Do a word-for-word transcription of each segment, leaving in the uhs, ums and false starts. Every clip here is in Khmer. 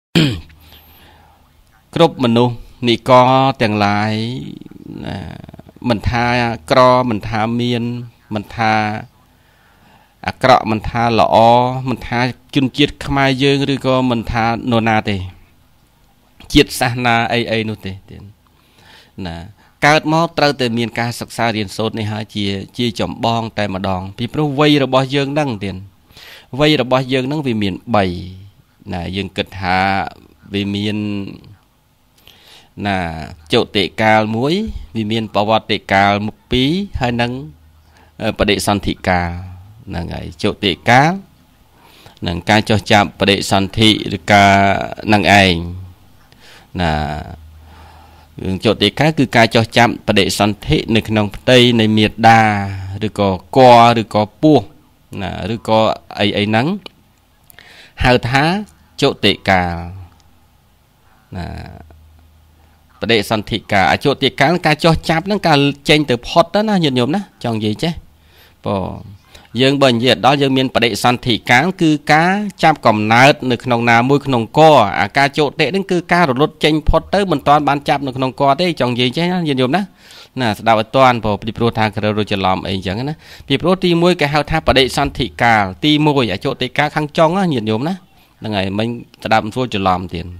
cướp mình nu nị co tiền lại mình tha cro mình tha miên mình tha à cọ mình tha lọ mình tha chun chiết khai dương rồi co mình tha nô na tê chiết sa na ai ai nô tê nè cao mót trâu từ miền ca sặc xa điền sốt này ha chia chia chồng bong tại mà đòn vì pro vây rồi bao dương đăng tiền vây rồi bao dương đăng vì miền bảy nè dương kịch hạ vì miền nè chỗ tệ cao muối vì miền bảo vật tệ cao một pí hai nâng bà đệ son thị cao là ngày chỗ tệ cá nâng ca cho chạm bà đệ son thị ca nâng ảnh nè chỗ tệ cá cứ ca cho chạm bà đệ son thị nơi nông tây nơi miệt đà rồi có co rồi có pua nè rồi có ấy ấy nắng hai thá chỗ tệ cao nè bà đệ son thị cả chỗ tệ cá ca cho chạm nó ca chênh từ pot đó nó nhìn nhộm đó chọn gì chứ bỏ dương bệnh gì đó dương miền bà đệ son thị cá cứ cá chạm còng nát nơi nông nào môi nông co à ca chỗ tệ đến cứ ca rồi lót chênh pot tới mình toàn bán chạm nơi nông co đấy chọn gì chứ nhìn nhộm đó nè đào toàn bỏ đi pro thang rồiจะ làm ấy chẳng á đi pro ti môi cái hao tháp bà đệ son thị cả ti môi ở chỗ tệ cá khang trong á nhìn nhộm đó là ngày mình đạp sốจะ làm tiền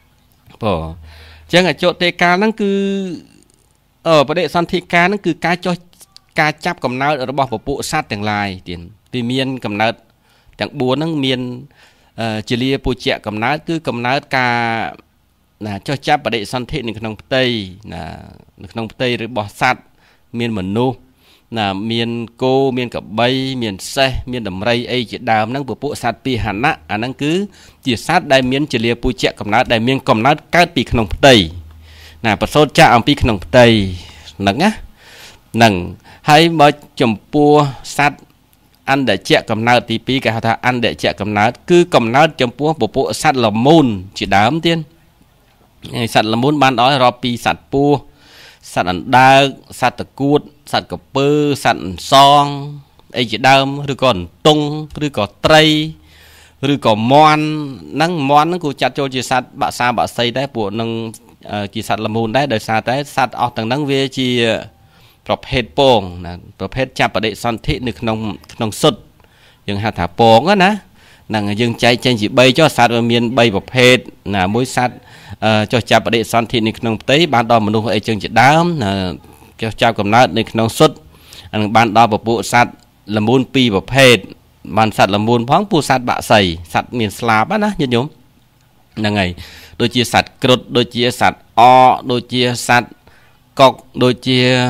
bỏ chẳng ở chỗ tê ca nó cứ ởประเด็นสันติการนั่นคือการchoการจับกำเนิดระบบปุสัตว์ต่างหลายtiền vì miềnกำเนิดต่างบัวนั่งmiềnเจริญปุเจกำเนิดคือกำเนิดการนะchoจับประเด็นสันติในขนมเตยนะในขนมเตยหรือบ่อสัตว์miềnเหมือนนูนะmiềnโกmiềnกับใบmiềnเสmiềnดำไรไอจีดามนั่งปุปุสัตว์ปีหันนะอันนั้นคือจีสัตว์ได้miềnเจริญปุเจกำเนิดได้miềnกำเนิดการปีขนมเตยนะประสบจะเอาปีขนมเตยหนังนะหนังให้มาจมปัวสัตว์อันเดเจกำเนิดตีปีกับเขาท่าอันเดเจกำเนิดคือกำเนิดจมปัวปุปุสัตว์ละมุนจีดามเตียนสัตว์ละมุนบ้านอ้อยรอปีสัตว์ปัวสัตว์อันดาสัตว์ตะกูดสัตว์กระปือสัตว์ซองไอจีดามหรือก่อนตุงหรือก่อนไตรหรือก่อนมอนนั่งมอนนั่งกูจัดโจจีสัตว์บะซาบะไซได้ปวดนั่งจีสัตว์ละมุนได้โดยซาได้สัตว์ออกต่างนั่งเวจีประเภทโป่งนะประเภทจับประเด็นสันติหนึ่งนองนองสุดยังหาถาโป่งก็นะนั่งยังใจใจจีใบเจ้าสัตว์เมียนใบประเภทนะมวยสัตว์cho chạp ở đây san thị nịch nông tế ban đo mà nuôi ở trường chỉ đám cho chạp cầm nát nịch nông xuất ban đo bộ bộ sát là môn pi bộ phê ban sát là môn phóng pu sát bạ sầy sát miền slab á nhớ nhúng là ngày đôi chia sát cột đôi chia sát o đôi chia sát cọc đôi chia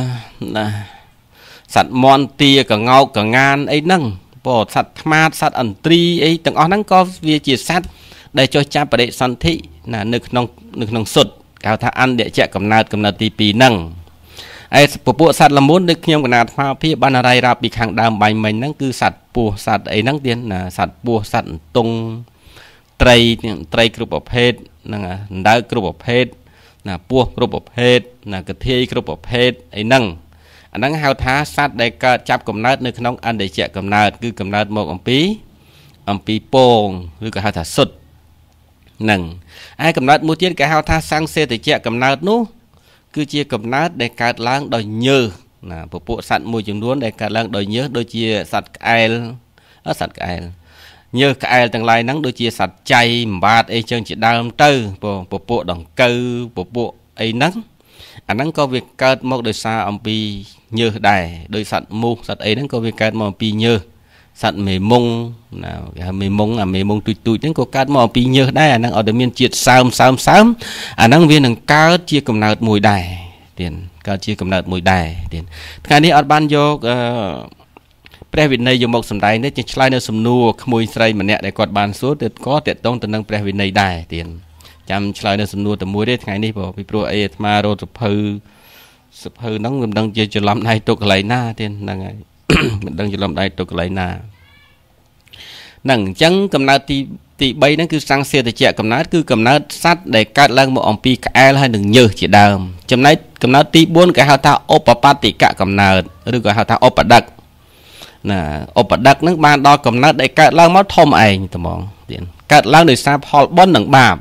sát mòn tia cả ngao cả ngan ấy nâng bỏ sát mát sát ẩn tri ấy từng ó nắng có việc chia sát để cho chạp ở đây san thị là nực nông nực nông sụt cao thà ăn để chạy cầm nát cầm nát tì pì nâng ai bộ bộ sạt là muốn được nhom cầm nát pha phía ban này ra bị hàng đàm bài mình nâng cứ sạt bùa sạt ấy nâng tiền là sạt bùa sạt tung tray tray group of head là đá group of head là bùa group of head là cái thi group of head ấy nâng anh nâng hao thá sạt để cả chạp cầm nát nực nông ăn để chạy cầm nát cứ cầm nát một ông pí ông pí pong cứ cả hao thá sụt nâng ai cầm nát mua tiền cái hao tha sang xe thì chạy cầm nát nú cứ chia cầm nát để cắt láng đòi nhớ là bộ bộ sạt mùi chừng đuốn để cắt láng đòi nhớ đôi chia sạt cài ở sạt cài nhớ cài từng lại nắng đôi chia sạt chay bát ấy chân chỉ đam tư bộ bộ bộ đồng cơ bộ bộ ấy nắng anh nắng có việc cắt một đôi xa ông pi nhớ đài đôi sạt mu sạt ấy nắng có việc cắt một pi nhớ sạt mề mông nào mề mông à mề mông tụi tụi đến có cát mò pi nhớ đây à năng ở đây miền triệt sám sám sám à năng viên năng cá chia cầm nát mùi đài tiền cá chia cầm nát mùi đài tiền ngàyนี้อดบ้านโยกแปรวินัยโยมกสมัยนี้จะใช้ในสมนูขโมยใส่มันเนี่ยได้กอดบ้านสู้แต่ก็เตะต้องแต่นั่งแปรวินัยได้tiềnจำใช้ในสมนูแต่มวยได้ngàyนี้พอพี่โปรเอทมาโรสเพอสเพอน้องมันดังจะลำในตกไหลหน้าtiềnนั่งไงมันดังจะลำได้ตกไหลนาหนังจังกำนัดตีตีใบนั่นคือสังเสียแต่เจ้ากำนัดคือกำนัดซัดได้การล้างมืออมปีกแอลให้หนึ่งเยอะจีดามจำนายกำนัดตีบ้วนกับหาท่าโอปปาติกะกำนัดหรือกับหาท่าโอปดักน่ะโอปดักนั่งบานดอกำนัดได้การล้างมัดทอมไอตัวมองเดียนการล้างโดยซาพอลบอนหนังบาป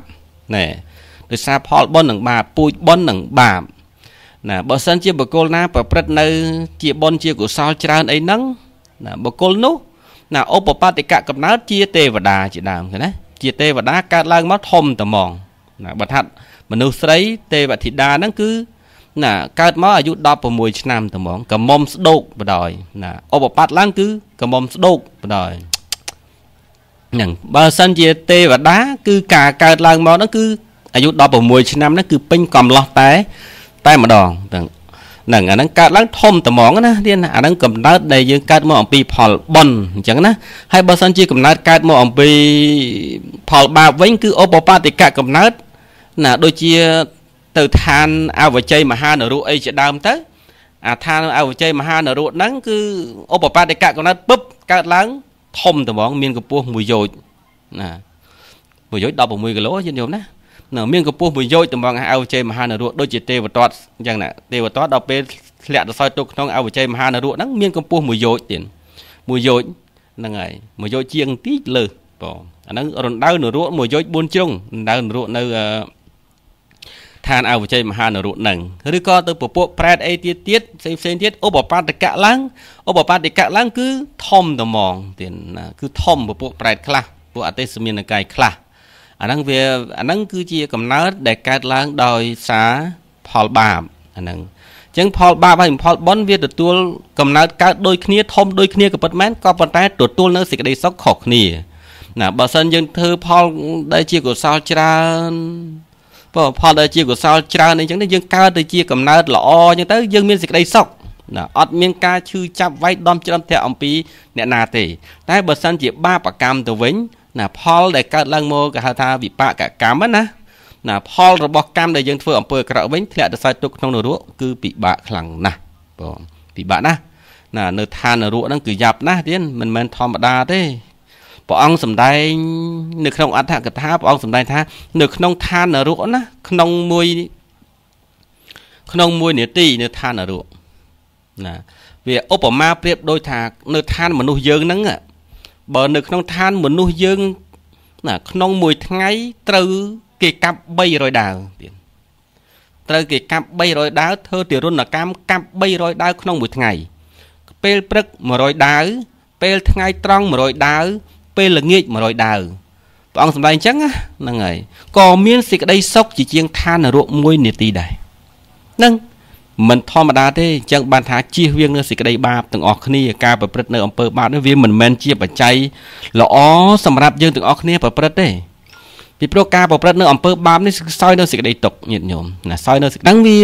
ណែដោយសារផលបុណ្យនឹងបាបពូជបុណ្យនឹងបាបណាបើសិនជាបុគ្គលណាប្រព្រឹត្តនៅជាបុណ្យជាកុសលច្រើនអីហ្នឹងណាបុគ្គលនោះណាឧបបត្តិកកំណើតជាទេវតាជាដើមឃើញណាជាទេវតាកើតឡើងមកធំត្មងណាបើថាមនុស្សស្រីទេវធីតាហ្នឹងគឺណាកើតមកអាយុដប់៦ឆ្នាំត្មងកមុំស្ដោកបដ ாய் ណាឧបបត្តិឡើងគឺកមុំស្ដោកបដ ாய் ហ្នឹងបើសិនជាទេវតាគឺការកើតឡើងមកហ្នឹងគឺអាយុដប់៦ឆ្នាំហ្នឹងគឺពេញកំឡោះតែតែម្ដងហ្នឹងហ្នឹងអាហ្នឹងកើតឡើងធំត្មងណាទៀតអាហ្នឹងកំណើតដែលយើងកើតមកអំពីផលបុណ្យអញ្ចឹងណាហើយបើសិនជាកំណើតកើតមកអំពីផលបាបវិញគឺឧបបត្តិកកំណើតណាដូចជាទៅឋានអវជ័យមហានរៈអីជាដើមទៅអាឋានអវជ័យមហានរៈហ្នឹងគឺឧបបត្តិកកំណើតពឹបកើតឡើងធំត្មងមានកម្ពស់មួយយោជណាមួយយោជដប់៦គីឡូយល់យល់ណាណាមានកម្ពស់មួយយោជត្មងអវជ័យមហានរៈដូចជាទេវទត្តអញ្ចឹងណាទេវទត្តដល់ពេលធ្លាក់ទៅសោយទុកក្នុងអវជ័យមហានរៈហ្នឹងមានកម្ពស់មួយយោជទៀតមួយយោជហ្នឹងហើយមួយយោជជាងទីលើបងអាហ្នឹងរណ្ដៅនរៈមួយយោជបួនជ្រុងរណ្ដៅនរៈនៅឋានអវជ័យមហានរៈហ្នឹងឬក៏ទៅពពួកប្រែតអីទៀតទៀតផ្សេងផ្សេងទៀតឧបបត្តិកៈឡើងឧបបត្តិកៈឡើងគឺធំត្មងទៀតណាគឺធំពពួកប្រែតខ្លះពួកអទេសមានកាយខ្លះអាហ្នឹងវាអាហ្នឹងគឺជាកំណើតដែលកើតឡើងដោយសារផលបាបអាហ្នឹងអញ្ចឹងផលបាបហើយផលបុណ្យវាទទួលកំណើតកើតដូចគ្នាធំដូចគ្នាក៏ប៉ុន្តែក៏ប៉ុន្តែទទួលនៅសេចក្តីសុខខុសគ្នាណាបើសិនយើងធ្វើផលដែលជាកុសលច្រើនបើផលដែលជាកុសលច្រើនអីចឹងទៅយើងកើតទៅជាកំណើតល្អអញ្ចឹងទៅយើងមានសេចក្តីសុខណាអត់មានការឈឺចាប់វាយដំច្រំធាក់អំពីអ្នកណាទេតែបើសិនជាបាបកម្មទៅវិញណាផលដែលកើតឡើងមកគេហៅថាវិបាកកម្មណាណាផលរបស់កម្មដែលយើងធ្វើអំពើអាក្រក់វិញធ្លាក់ទៅសោយទុកក្នុងនរកគឺពិបាកខ្លាំងណាស់បងពិបាកណាស់ណានៅឋាននរកហ្នឹងគឺយ៉ាប់ណាស់ទៀតមិនមែនធម្មតាទេព្រះអង្គសម្ដែងនៅក្នុងអត្ថកថាព្រះអង្គសម្ដែងថានៅក្នុងឋាននរកណាក្នុងមួយក្នុងមួយនាទីនៅឋាននរកណាវាឧបមាប្រៀបដូចថានៅឋានមនុស្សយើងហ្នឹងបើនៅក្នុងឋានមនុស្សយើងណាក្នុងមួយថ្ងៃត្រូវគេកាប់បីរយដាវទៀតត្រូវគេកាប់បីរយដាវធ្វើទារុណកម្មកាប់បីរយដាវក្នុងមួយថ្ងៃពេលព្រឹកមួយរយដាវពេលថ្ងៃត្រង់មួយរយដាវពេលល្ងាចមួយរយដាវព្រះអង្គសម្ដែងអញ្ចឹងហ្នឹងហើយក៏មានសេចក្តីសុខជាជាងឋាននរកមួយនាទីដែរហ្នឹងមិនធម្មតាទេអញ្ចឹងបានថាជៀសវាងនៅសេចក្តីបាបទាំងអស់គ្នាការប្រព្រឹត្តនៅអំពើបាបនេះវាមិនមែនជាបច្ច័យល្អសម្រាប់យើងទាំងអស់គ្នាប្រព្រឹត្តទេពីព្រោះការប្រព្រឹត្តនៅអំពើបាបនេះសោយនៅសេចក្តីទុក្ខញាតិញោមណាសោយនៅហ្នឹងវា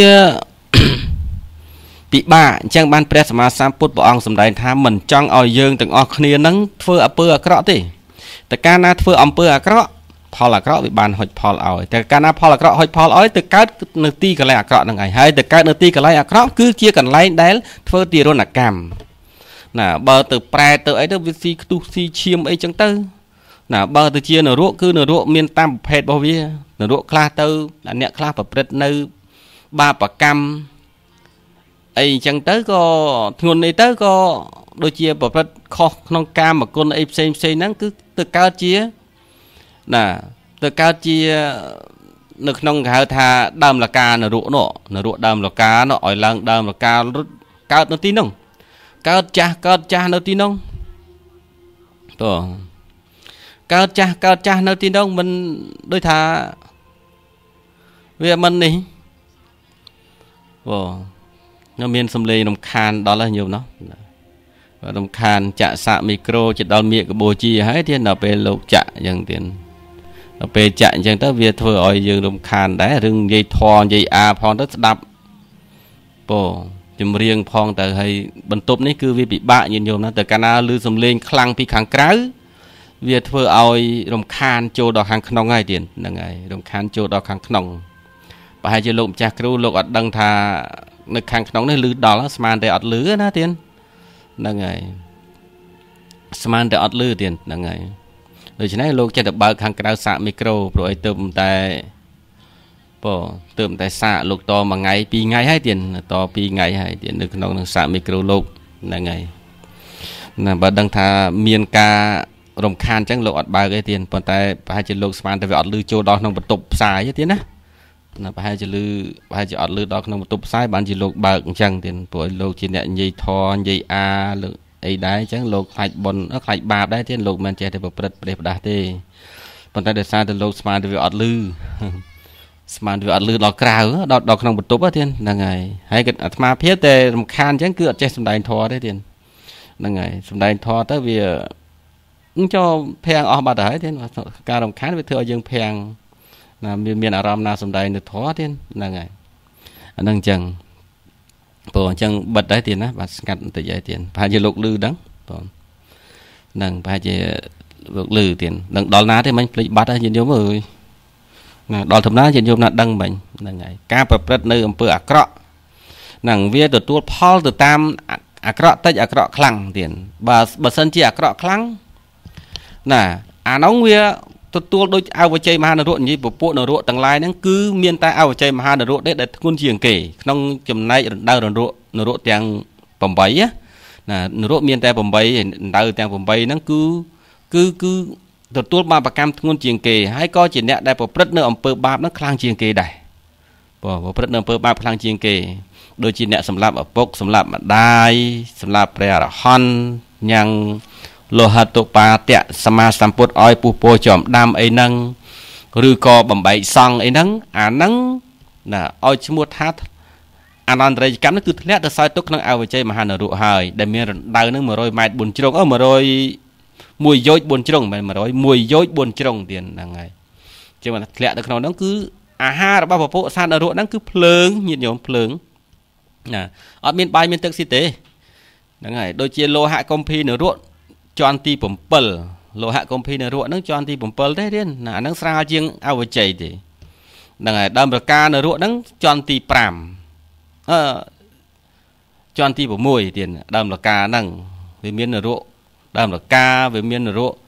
ពិបាកអញ្ចឹងបានព្រះសម្មាសម្ពុទ្ធព្រះអង្គសម្ដែងថាមិនចង់ឲ្យយើងទាំងអស់គ្នានឹងធ្វើអំពើអាក្រក់ទេតែកាលណាធ្វើអំពើអាក្រក់ផលអាក្រក់វាបានហុចផលឲ្យតែកាលណាផលអាក្រក់ហុចផលឲ្យទៅកើតនៅទីកន្លែងអាក្រក់ហ្នឹងហើយហើយទៅកើតនៅទីកន្លែងអាក្រក់គឺជាកន្លែងដែលធ្វើទារុណកម្មណាបើទៅប្រែទៅអីទៅវាស៊ីខ្ទុះស៊ីឈាមអីចឹងទៅណាបើទៅជានរកគឺនរកមានតាមប្រភេទរបស់វានរកខ្លះទៅអ្នកខ្លះប្រព្រឹត្តនៅបាបកម្មអីអញ្ចឹងទៅក៏ធ្ងន់នេះទៅក៏ដូចជាប្រព្រឹត្តខុសក្នុងកាមគុណអីផ្សេងផ្សេងហ្នឹងគឺទៅកើតជាណាទៅកើតជានៅក្នុងគេហៅថាដើមលកានរកនោះនរកដើមលកានោះឲ្យឡើងដើមលការត់កើតនៅទីនោះកើតចាស់កើតចាស់នៅទីនោះតោះកើតចាស់កើតចាស់នៅទីនោះមិនដូចថាវាមិននេះអូនៅមានសំឡេងរំខានដល់ហើយញោមណោះរំខានចាក់សាកមីក្រូជិតដល់មៀកកបូជាហើយទៀតដល់ពេលលោកចាក់អញ្ចឹងទៀតដល់ពេលចាក់អញ្ចឹងទៅវាធ្វើឲ្យយើងរំខានដែររឿងនិយាយធေါ်និយាយអាផងទៅស្ដាប់ពោចម្រៀងផងទៅហើយបន្ទប់នេះគឺវាពិបាកញាតិញោមណាតែកាលណាឮសំឡេងខ្លាំងពីខាងក្រៅវាធ្វើឲ្យរំខានចូលដល់ខាងក្នុងហើយទៀតហ្នឹងហើយរំខានចូលដល់ខាងក្នុងប្រហែលជាលោកម្ចាស់គ្រូលោកអត់ដឹងថានៅខាងក្នុងនេះឮដល់ស្មានតែអត់ឮណាទៀតហ្នឹងហើយស្មានតែអត់ឮទៀតហ្នឹងហើយដូច្នេះលោកចេះតែបើកខាងក្រៅសាកមីក្រូព្រោះអីទៅតែពោទៅតែសាកលោកតមួយថ្ងៃពីរថ្ងៃហើយទៀតតពីរថ្ងៃហើយទៀតនៅក្នុងនឹងសាកមីក្រូលោកហ្នឹងហើយណាបើដឹងថាមានការរំខានចឹងលោកអត់បើកទេទៀតប៉ុន្តែប្រហែលជាលោកស្មានតែវាអត់លឺចូលដល់ក្នុងបន្ទប់ផ្សាយទេទៀតណាណាប្រហែលជាលឺប្រហែលជាអត់លឺដល់ក្នុងបន្ទប់ផ្សាយបានជាលោកបើកអញ្ចឹងទៀតព្រោះលោកជាអ្នកនិយាយធរនិយាយអាលើអីដែរអញ្ចឹងលោកខ្លាចប៉ុនខ្លាចបាបដែរទៀតលោកមិនចេះតែប្រព្រឹត្តប្រទេសផ្ដាស់ទេប៉ុន្តែដោយសារតែលោកស្មានតែវាអត់លឺស្មានវាអត់លឺដល់ក្រៅដល់ដល់ក្នុងបន្ទប់ទៀតហ្នឹងហើយហើយអាត្មាភាពតែរំខានអញ្ចឹងគឺអត់ចេះសំដែងធរទេទៀតហ្នឹងហើយសំដែងធរទៅវាចូលភាំងអស់បាត់ទៅហើយទៀតការរំខានវាធ្វើឲ្យយើងភាំងណាមានមានអារម្មណ៍ណាសំដែងទៅធរទៀតហ្នឹងហើយអាហ្នឹងអញ្ចឹងព្រោះអញ្ចឹងបិទដែរទៀតណាបាទស្ងាត់បន្តិចហើយទៀតប្រហែលជាលោកលឺដឹងបងហ្នឹងប្រហែលជាលោកលឺទៀតដឹងដល់ណាទេមិញភ្លេចបាត់ហើយញាតិញោមអើយណាដល់ធម្មតាញាតិញោមណាដឹងមិញហ្នឹងហើយការប្រព្រឹត្តនៅអំពើអាក្រក់ហ្នឹងវាទទួលផលទៅតាមអាក្រក់តិចអាក្រក់ខ្លាំងទៀតបើបើសិនជាអាក្រក់ខ្លាំងណាអានោះវាទទួលដូចអវជ័យមហានរកនិយាយពពួកនរកទាំងឡាយហ្នឹងគឺមានតែអវជ័យមហានរកទេដែលធ្ងន់ជាងគេក្នុងចំណែករណ្ដៅនរកនរកទាំង8ណានរកមានតែ8រណ្ដៅទាំង8ហ្នឹងគឺគឺគឺទទួលបាបកម្មធ្ងន់ជាងគេហើយក៏ជាអ្នកដែលប្រព្រឹត្តនៅអំពើបាបហ្នឹងខ្លាំងជាងគេដែរបើប្រព្រឹត្តនៅអំពើបាបខ្លាំងជាងគេដូចជាអ្នកសម្លាប់ឪពុកសម្លាប់ម្ដាយសម្លាប់ព្រះអរហន្តញ៉ាំងលោហតុបាទៈសមាសម្ពុទ្ធឲ្យពុះពោចំដាំអីហ្នឹងឬក៏បំបែកសង់អីហ្នឹងអាហ្នឹងណាឲ្យឈ្មោះថាអនន្តរិយកម្មហ្នឹងគឺធ្លាក់ទៅសោយទុកក្នុងអវជ័យមហានរកហើយដែលមានរណ្ដៅហ្នឹង100ម៉ែត្របួនជ្រុងអឺ100មួយយោជបួនជ្រុងមិន100 1យោជបួនជ្រុងទៀតហ្នឹងហើយជាងធ្លាក់ទៅក្នុងហ្នឹងគឺអាហាររបស់ពពួកសត្វនរកហ្នឹងគឺភ្លើងញាតិញោមភ្លើងណាអត់មានបាយមានទឹកស៊ីទេហ្នឹងហើយដូចជាលោហៈកុម្ភីនរកជាន់ទី7លោហៈកុម្ភីនរកហ្នឹងជាន់ទី7ទេទៀតណាអាហ្នឹងស្រាលជាងអវជ័យទេហ្នឹងហើយដើមប្រការនរកហ្នឹងជាន់ទី5អឺជាន់ទី6ទៀតដើមប្រការហ្នឹងវាមាននរកដើមរកាវាមាននរក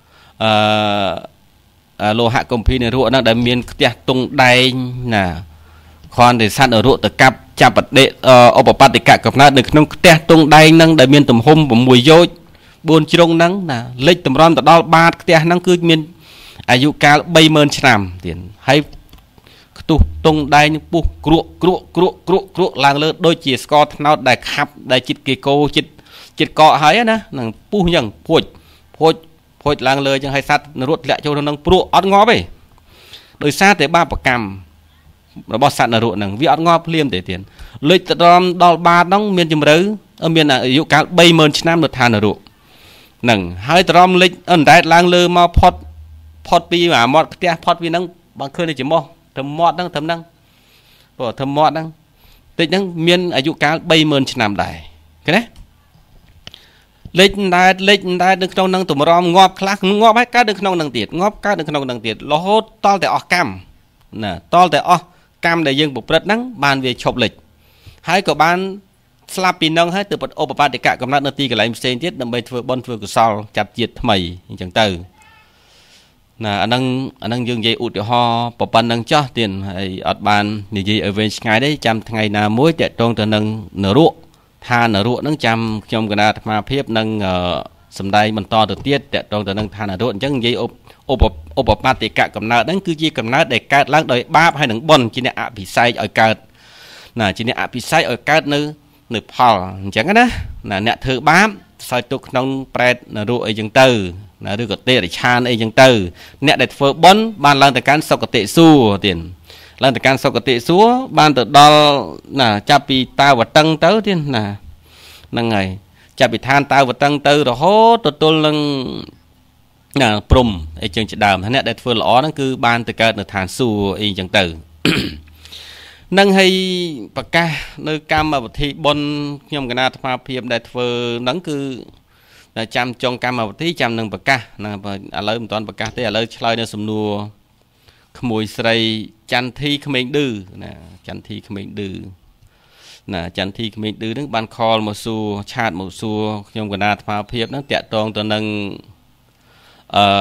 អឺលោហៈកុម្ភីនរកហ្នឹងដែលមានផ្ទះតុងដែងណាខនទេសត្វនរកទៅកាប់ចាប់បដិឧបបត្តិកកំណើតនៅក្នុងផ្ទះតុងដែងហ្នឹងដែលមានទំហំ6យោជបួនជ្រុងហ្នឹងណាលេខតម្រាំទៅដល់បាតផ្ទះហ្នឹងគឺមានអាយុកាល30000ឆ្នាំទៀតហើយខ្ទុះតុងដែងពុះគ្រក់គ្រក់គ្រក់គ្រក់គ្រក់ឡើងលើដូចជាស្ករត្នោតដែលខាប់ដែលចិត្តគេកោចិត្តចិត្តកកហើយណានឹងពុះអញ្ចឹងភួចភួចភួចឡើងលើអញ្ចឹងហើយសត្វនរកធ្លាក់ចូលក្នុងព្រោះអត់ងាប់ទេដោយសារតែបាបកម្មរបស់សត្វនរកហ្នឹងវាអត់ងាប់ភ្លាមទេទៀតលេចទៅដល់បាតហ្នឹងមានជំរឿមានអាយុកាល30000ឆ្នាំនៅឋាននរកហ្នឹងហើយតរំលេចអណ្ដែតឡើងលើមកផុតផុតពីអាមាត់ផ្ទះផុតពីហ្នឹងបើឃើញតែច្រមុះទៅមាត់ហ្នឹងត្រឹមហ្នឹងព្រោះធ្វើមាត់ហ្នឹងតិចហ្នឹងមានអាយុកាល30000ឆ្នាំដែរឃើញទេលេចអណ្ដែតលេចអណ្ដែតនៅក្នុងហ្នឹងតម្រាំងាប់ខ្លះងាប់ហើយកើតនៅក្នុងហ្នឹងទៀតងាប់កើតនៅក្នុងហ្នឹងទៀតរហូតតល់តែអស់កម្មណាតល់តែអស់កម្មដែលយើងប្រព្រឹត្តហ្នឹងបានវាឈប់លេចហើយក៏បានស្លាប់ពីនឹងហើយទៅឧបបត្តិកកំណត់នៅទីកន្លែងផ្សេងទៀតដើម្បីធ្វើបុណ្យធ្វើកុសលចាប់ជាតិថ្មីអញ្ចឹងទៅណាអាហ្នឹងអាហ្នឹងយើងនិយាយឧទាហរណ៍ប្រប៉ុណ្្នឹងចោះទៀតហើយអត់បាននិយាយឲ្យវែងឆ្ងាយទេចាំថ្ងៃណាមួយតេតងទៅនឹងនរកឋាននរកហ្នឹងចាំខ្ញុំកណាអាត្មាភាពនឹងសំដែងបន្តទៅទៀតតេតងទៅនឹងឋាននរកអញ្ចឹងនិយាយឧបឧបបត្តិកកំណើតហ្នឹងគឺជាកំណើតដែលកើតឡើងដោយបាបហើយនឹងបុណ្យជាអ្នកអភិសេកឲ្យកើតណាជាអ្នកអភិសេកឲ្យកើតនៅនៅផលអញ្ចឹងណាណាអ្នកធ្វើបាបសោយទុកក្នុងប្រែតនរកអីចឹងទៅណាឬក៏ទេរិឆានអីចឹងទៅអ្នកដែលធ្វើបុណ្យបានឡើងទៅកាន់សុគតិសួគ៌ទៀតឡើងទៅកាន់សុគតិសួគ៌បានទៅដល់ណាចាប់ពីតាវតឹងទៅទៀតណាហ្នឹងហើយចាប់ពីឋានតាវតឹងទៅរហូតទៅទល់នឹងណាព្រំអីចឹងជាដើមអ្នកដែលធ្វើល្អហ្នឹងគឺបានទៅកើតនៅឋានសួគ៌អីចឹងទៅនឹងឲ្យប្រកាសនៅកម្មវិធីបុណ្យខ្ញុំកណាអាត្មាភាពដែលធ្វើហ្នឹងគឺចាំចុងកម្មវិធីចាំនឹងប្រកាសណាឥឡូវមិនទាន់ប្រកាសទេឥឡូវឆ្លើយនៅសំណួរក្មួយស្រីចន្ទធីក្មេងឌឺណាចន្ទធីក្មេងឌឺណាចន្ទធីក្មេងឌឺហ្នឹងបានខលមកសួរឆាតមកសួរខ្ញុំកណាអាត្មាភាពហ្នឹងតាក់ទងទៅនឹងអឺ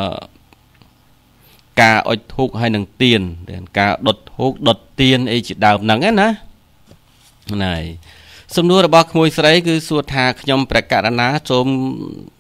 ការអុជធូបហើយនឹងទៀនការដុតធូបដុតទៀនអីជាដើមហ្នឹងណាណាសំណួររបស់ក្មួយស្រីគឺសួរថាខ្ញុំព្រះករណាសូម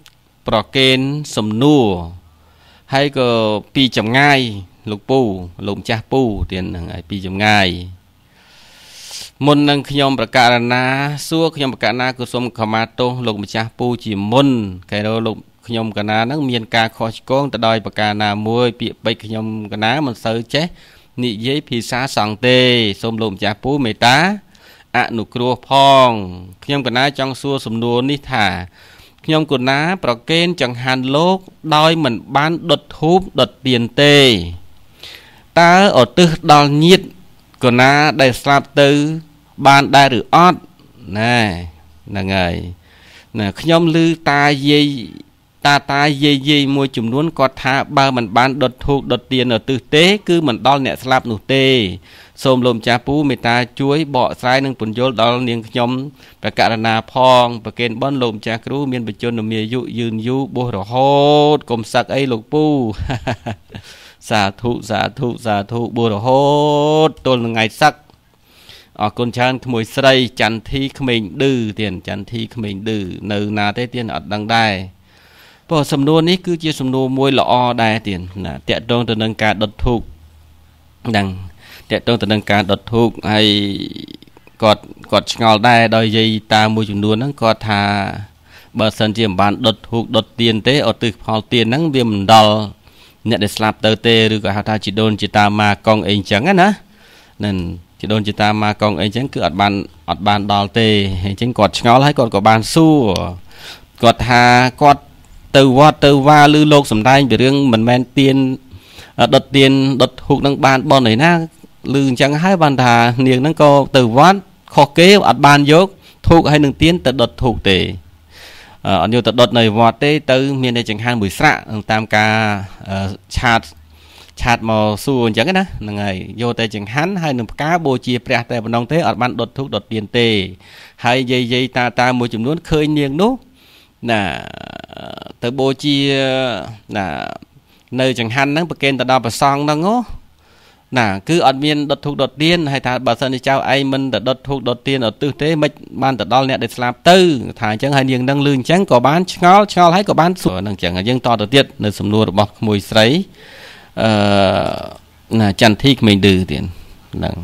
ប្រកេនសំណួរហើយក៏ពីចម្ងាយលោកពូលោកម្ចាស់ពូទៀតហ្នឹងហើយពីចម្ងាយមុននឹងខ្ញុំប្រកាសណាសួរខ្ញុំប្រកាសណាក៏សូមខមាទោសលោកម្ចាស់ពូជាមុនកែលោកខ្ញុំកណាហ្នឹងមានការខុសឆ្គងទៅដោយប្រការណាមួយពាក្យពេចន៍ខ្ញុំកណាមិនសូវចេះនិយាយភាសាសង្ឃទេសូមលោកម្ចាស់ពូមេត្តាអនុគ្រោះផងខ្ញុំកណាចង់សួរសំណួរនេះថាខ្ញុំកណាប្រកេនចង្ហាន់លោកដោយមិនបានដុតធូបដុតទៀនទេតើឧទ្ទិសដល់ញាតិកណាដែលស្លាប់ទៅបានដែរឬអត់ណែហ្នឹងហើយណាខ្ញុំឮតាយាយតាតាយាយយាយមួយចំនួនគាត់ថាបើមិនបានដុតធូបដុតទៀនឧទ្ទិសទេគឺមិនដល់អ្នកស្លាប់នោះទេសូមលោកម្ចាស់ពូមេត្តាជួយបកស្រាយនិងពន្យល់ដល់នាងខ្ញុំប្រកាសណាផងប្រកេនបនលោកម្ចាស់គ្រូមានបច្ចុប្បន្នមានអាយុយឺនយូរបួសរហូតកុំសឹកអីលោកពូសាធុសាធុសាធុបួសរហូតទល់នឹងថ្ងៃសឹកអរគុណច្រើនក្មួយស្រីចន្ទធីក្មេងឌឺទៀតចន្ទធីក្មេងឌឺនៅណាទេទៀតអត់ដឹងដែរព្រោះសំណួរនេះគឺជាសំណួរមួយល្អដែរទៀតណាតកតងទៅនឹងការដុតធូបហ្នឹងតកតងទៅនឹងការដុតធូបហើយគាត់គាត់ឆ្ងល់ដែរដោយយាយតាមួយចំនួនហ្នឹងគាត់ថាបើសិនជាមិនបានដុតធូបដុតទៀនទេឧទ្ទិសផលទៀនហ្នឹងវាមិនដល់អ្នកដែលស្លាប់ទៅទេឬក៏ហៅថាជីដូនជីតាម៉ាកងអីចឹងណានឹងជីដូនជីតាម៉ាកងអីចឹងគឺអត់បានអត់បានដល់ទេអញ្ចឹងគាត់ឆ្ងល់ហើយគាត់ក៏បានសួរគាត់ថាគាត់ទៅវត្តទៅវាឬលោកសំដែងពីរឿងមិនមែនទៀនដុតទៀនដុតធូបនឹងបានបនឯណាឮអញ្ចឹងហើយបានថានាងហ្នឹងក៏ទៅវត្តខុសគេអត់បានយកធូបហើយនឹងទៀនទៅដុតធូបទេអត់យកទៅដុតនៅវត្តទេទៅមានតែចង្ហាន់មួយស្រាក់តាមការឆាតឆាតមកសួរអញ្ចឹងណាហ្នឹងហើយយកតែចង្ហាន់ហើយនឹងផ្កាបូជាព្រះតែប៉ុណ្ណឹងទេអត់បានដុតធូបដុតទៀនទេហើយយាយយាយតាតាមួយចំនួនឃើញនាងនោះណាទៅបូជាណានៅចង្ហាន់ហ្នឹងប្រគេនទៅដល់ព្រះសង្ឃហ្នឹងណាគឺអត់មានដុតធូបដុតទៀនហើយថាបើសិនជាចៅឯងមិនទៅដុតធូបដុតទៀនឧទ្ទិសទេមិនបានទៅដល់អ្នកដែលស្លាប់ទៅថាអញ្ចឹងហើយនាងនឹងលឺអញ្ចឹងក៏បានឆ្ងល់ឆ្ងល់ហើយក៏បានសួរហ្នឹងអញ្ចឹងហើយយើងតទៅទៀតនៅសំណួររបស់ក្មួយស្រីអឺណាចន្ទធីក្មេងឌឺទៀតហ្នឹងអ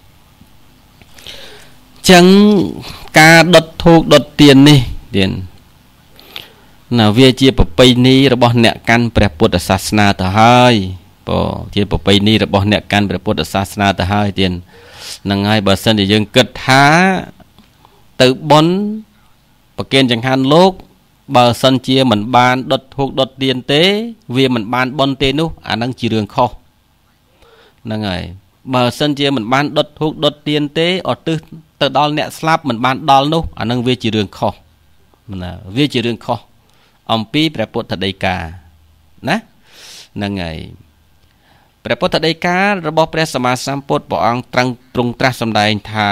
ញ្ចឹងការដុតធូបដុតទៀននេះទៀតណាវាជាប្រពៃណីរបស់អ្នកកាន់ព្រះពុទ្ធសាសនាទៅហើយបើជាប្រពៃណីរបស់អ្នកកាន់ព្រះពុទ្ធសាសនាទៅហើយទៀតហ្នឹងហើយបើសិនជាយើងគិតថាទៅបន់ប្រគេនចង្ហាន់លោកបើសិនជាមិនបានដុតធូបដុតទៀនទេវាមិនបានបន់ទេនោះអាហ្នឹងជារឿងខុសហ្នឹងហើយបើសិនជាមិនបានដុតធូបដុតទៀនទេឧទ្ទិសទៅដល់អ្នកស្លាប់មិនបានដល់នោះអាហ្នឹងវាជារឿងខុសណាវាជារឿងខុសអំពីព្រះពុទ្ធដីកាណាហ្នឹងហើយព្រះពុទ្ធដីការបស់ព្រះសម្មាសម្ពុទ្ធព្រះអង្គត្រង់ទ្រង់ត្រាស់សម្ដែងថា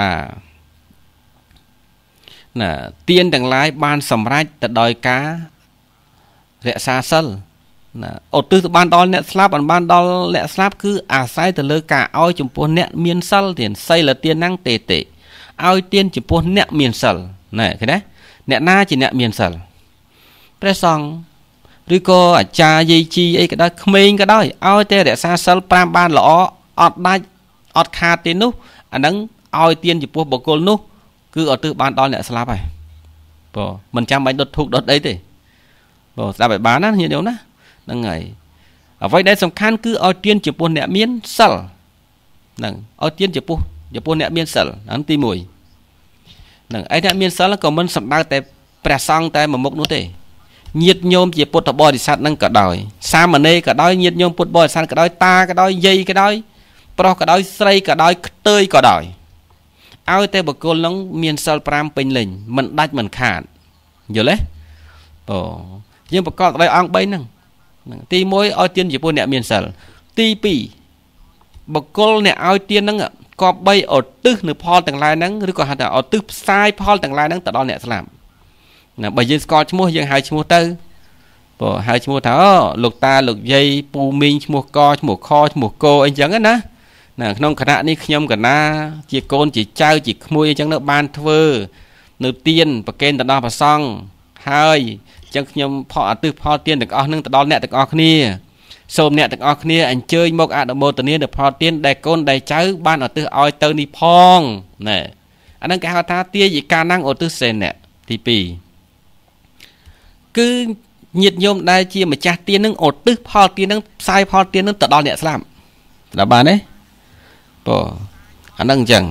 ណាទានទាំងឡាយបានសម្រេចទៅដោយការរក្សាសិលណាឧទ្ទិសទៅបានដល់អ្នកស្លាប់បានដល់អ្នកស្លាប់គឺអាស្រ័យទៅលើការឲ្យចំពោះអ្នកមានសិលទានសីលទានហ្នឹងទេទេឲ្យទានចំពោះអ្នកមានសិលណាឃើញទេអ្នកណាជាអ្នកមានសិលព្រះសង្ឃឬក៏អាចារ្យយាយជីអីក៏ដោយក្មេងក៏ដោយឲ្យតែរក្សាសិលប្រាំបានល្អអត់ដាច់អត់ខាតទេនោះអាហ្នឹងឲ្យទានចំពោះបុគ្គលនោះគឺឧទ្ទិសបានដល់អ្នកស្លាប់ហើយបើមិនចាំបាច់ដុតធូបដុតអីទេបើស្ដាប់ឲ្យបានណាញាតិញោមណាហ្នឹងហើយអ្វីដែលសំខាន់គឺឲ្យទានចំពោះអ្នកមានសិលហ្នឹងឲ្យទានចំពោះចំពោះអ្នកមានសិលហ្នឹងទីមួយហ្នឹងឯអ្នកមានសិលក៏មិនសំដៅតែព្រះសង្ឃតែមួយមុខនោះទេញាតិញោមជាពុទ្ធបរិស័ទនឹងក៏ដោយសាមណេរក៏ដោយញាតិញោមពុទ្ធបរិស័ទក៏ដោយតាក៏ដោយយាយក៏ដោយប្រុសក៏ដោយស្រីក៏ដោយខ្ទើយក៏ដោយឲ្យតែបុគ្គលនឹងមានសិលប្រាំពេញលេញមិនដាច់មិនខាតយល់ទេអូយើងប្រកបដោយអង្គបីហ្នឹងទីមួយឲ្យទានចំពោះអ្នកមានសិលទីពីរបុគ្គលអ្នកឲ្យទានហ្នឹងក៏បីឧទ្ទិសនៅផលទាំងឡាយហ្នឹងឬក៏ហៅថាឧទ្ទិសផ្សាយផលទាំងឡាយហ្នឹងទៅដល់អ្នកស្លាប់ណាបើយើងស្គាល់ឈ្មោះយើងហៅឈ្មោះទៅបើហៅឈ្មោះថាអូលោកតាលោកយាយពូមីងឈ្មោះកឈ្មោះខឈ្មោះកអីចឹងណាណាក្នុងគណៈនេះខ្ញុំកណាជាកូនជាចៅជាក្មួយអីចឹងនៅបានធ្វើនៅទៀនប្រកេនទៅដល់ព្រះសង្ឃហើយចឹងខ្ញុំផកអទិផលទានទាំងអស់នឹងទៅដល់អ្នកទាំងអស់គ្នាសូមអ្នកទាំងអស់គ្នាអញ្ជើញមកអនុមោទនានៅផលទានដែលកូនដែលចៅបានឧទ្ទិសឲ្យទៅនេះផងណែអាហ្នឹងគេហៅថាទាយិកានាំងឧទ្ទិសសេនៈទីពីរគឺញាតិញោមដែលជាម្ចាស់ទាននឹងឧទ្ទិសផលទាននឹងផ្សាយផលទាននឹងទៅដល់អ្នកស្លាប់ដល់បានទេបើអាហ្នឹងអញ្ចឹង